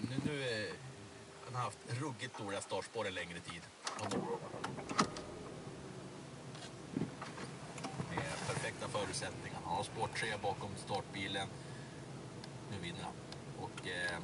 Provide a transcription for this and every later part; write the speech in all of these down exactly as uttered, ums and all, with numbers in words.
Nu, nu är, han har haft ruggigt dåliga startspår en längre tid. Med perfekta förutsättningar. Han har spår tre bakom startbilen. Nu vinner han. Och eh,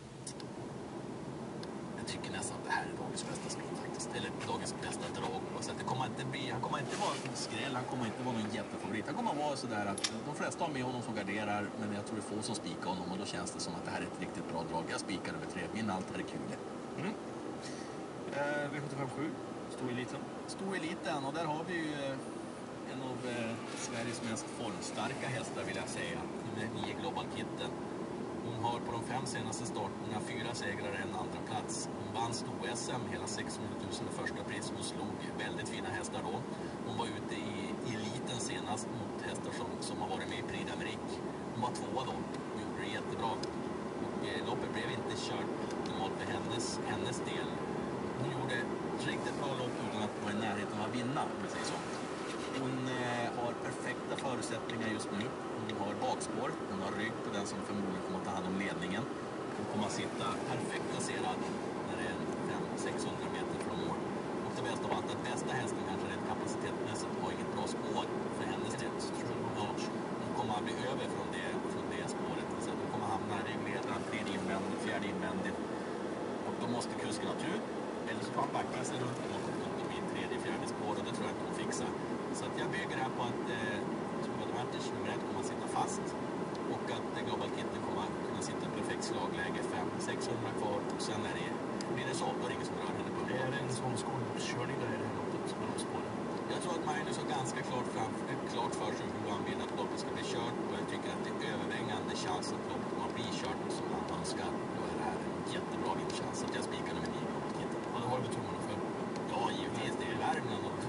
jag tycker nästan att det här är dagens bästa start faktiskt. Eller dagens bästa drag. Så att det kommer inte bli, han kommer inte vara en skräll, han kommer inte vara någon jättefavorit. Han kommer att vara sådär att de flesta har med honom som garderar, men jag tror det är få som spikar honom och då känns det som att det här är ett riktigt bra drag. Jag spikar över tre, min allt här är kul. Mm. Eh, V sjuttiofem sju, stor eliten. Stor eliten, och där har vi ju en av eh, Sveriges mest formstarka hästar vill jag säga. Nummer nio Global Kitten. Hon har på de fem senaste starterna fyra segrar en andra plats. Hon vann Sto-S M hela sexhundratusen i första pris. Hon slog väldigt fina hästar då. Hon var ute i eliten senast mot hästar som, som har varit med i Prix d'Amérique. Hon var tvåa då och gjorde det jättebra. Och eh, loppet blev inte kört normalt för hennes, hennes del. Hon gjorde ett riktigt bra lopp utan att vara i närheten av att vinna, om jag säger så. Hon eh, har perfekta förutsättningar just nu. Hon har bakspår, hon har rygg på den som förmodligen kommer att ta hand om ledningen. Hon kommer att sitta perfekt placerad när det är fem till sexhundra meter från mål. Och det bästa av allt, att bästa hästen kanske rent kapacitetsmässigt har inget bra spår för hennes del. Ja, hon kommer att bli över från det, från det spåret. Så att hon kommer att hamna i ryggledaren, tredje invändigt, fjärde invändigt. Och då måste kusken ha tur. Eller så får han backa sig runt och i tredje, fjärde spår, och det tror jag att de fixar. Så att jag bygger här på att eh, Maters nummer ett kommer att sitta fast och att Global Kitten kommer att kunna sitta i perfekt slagläge fem till sexhundra kvar, och sen är det, blir det så, då är det ingen som rör henne på det. Är det en sån skolkörning där i det här loppet som är spåren? Jag tror att Magnus har ganska klart, fram, klart för sig hur han vill att loppet ska bli kört, och jag tycker att det är övervägande chans att loppet kommer att bli kört som han önskar. Då är det här en jättebra vinstchans att jag spikar nummer nio Global Kitten. Ja, det har du tummarna för. Ja, givetvis, det är Värmland och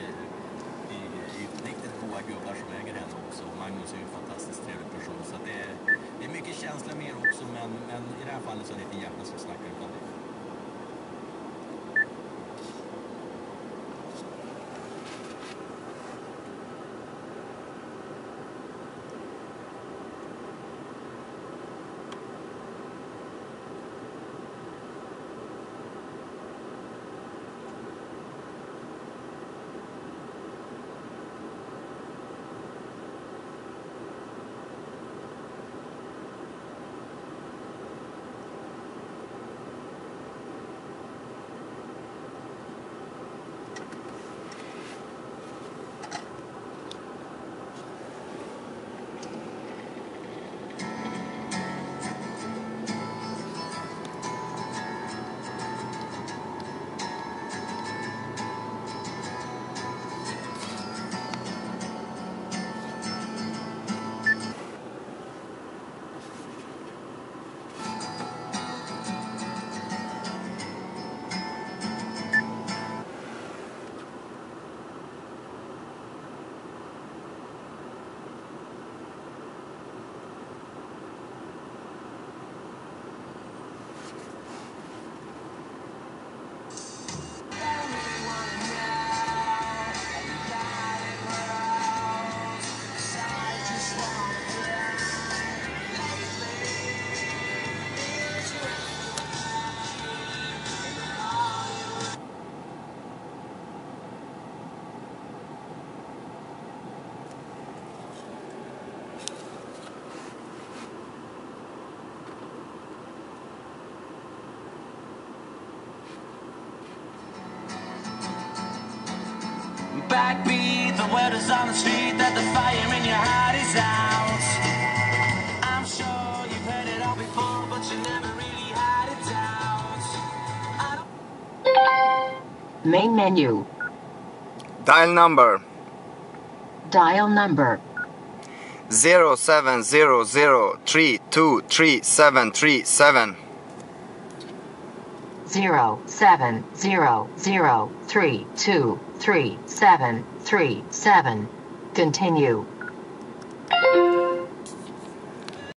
riktigt goda gubbar som äger henne också. Och Magnus är ju en fantastiskt trevlig person. Så det är, det är mycket känsla med också, men, men i det här fallet så är det inte hjärtat som snackar utan det. Backbeat, the word is on the street that the fire in your heart is out. I'm sure you've heard it all before, but you never really had it out. Main menu. Dial number. Dial number. zero seven zero zero three two three seven three seven. Zero seven zero zero three two three seven three seven. Continue.